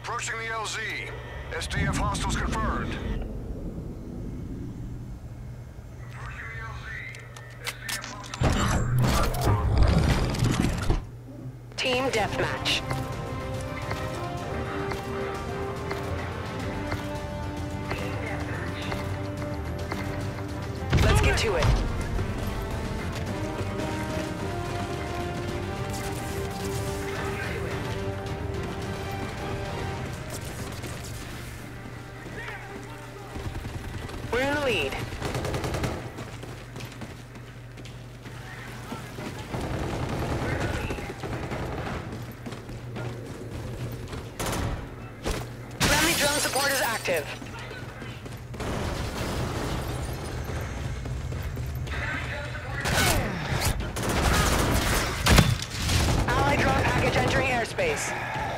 Approaching the LZ. SDF hostiles confirmed. Team deathmatch. Let's get to it. We're in the lead. Friendly drone support is active. Allied drone package entering airspace.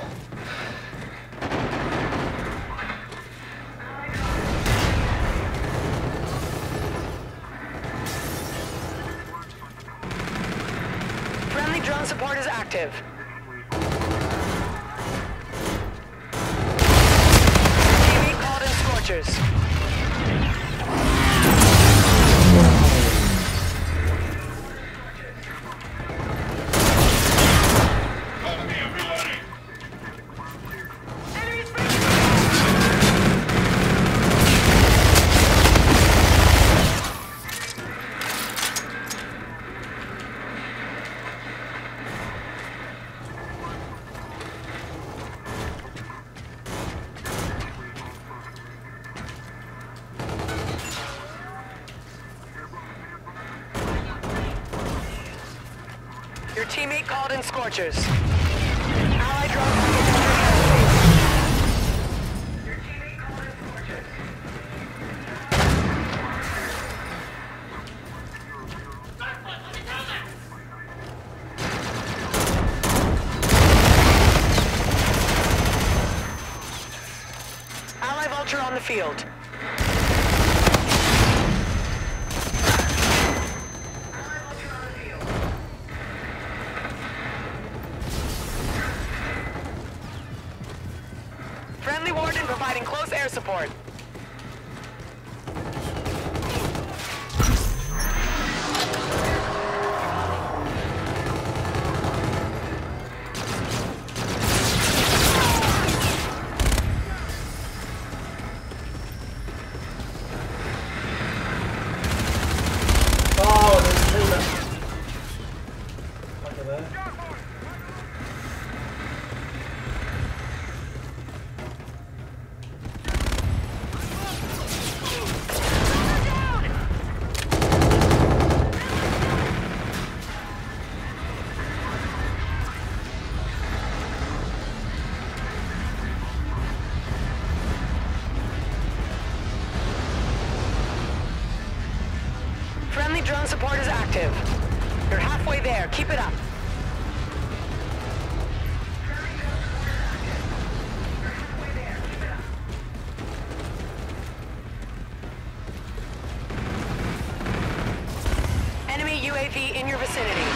Friendly drone support is active. Teammate called in Scorchers. Your teammate called in Scorchers. Allied drone package entering airspace. Your teammate called in Scorchers. Allied Vulture on the field. Friendly Warden providing close air support. Oh, there's two left. Under there. Friendly drone support is active. You're halfway there. Keep it up. Enemy UAV in your vicinity.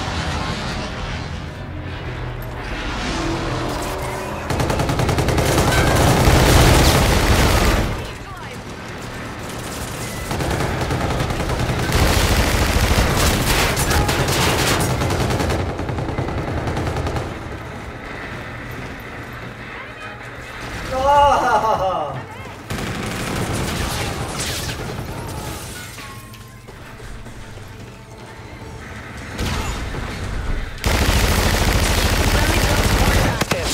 Ah! Friendly drone support is active.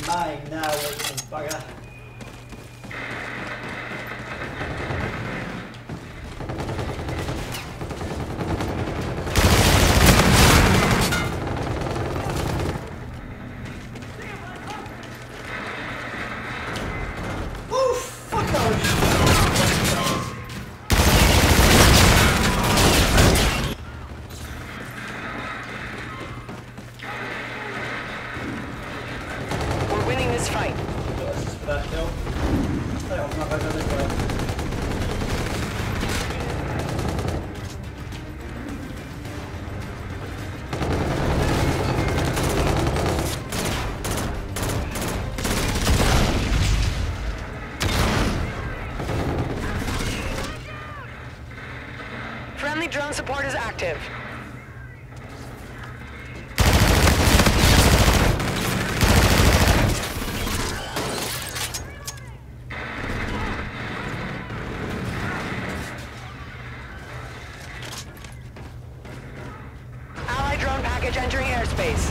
I know, little bugger. Fight. This is first kill. Hey, I'm not over this way. Friendly drone support is active. Drone package entering airspace.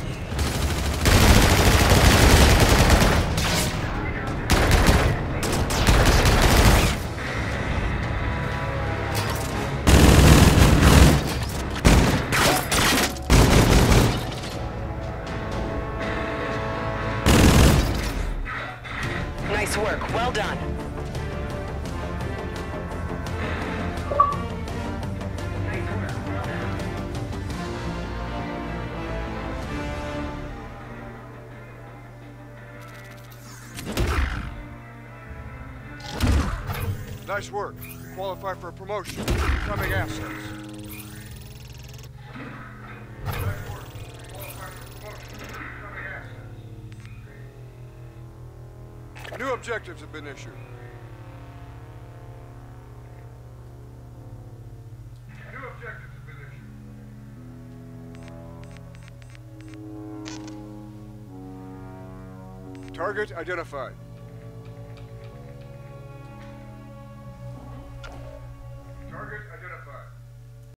Nice work. Well done. Nice work. You qualify for a promotion. Becoming assets. New objectives have been issued. Target identified.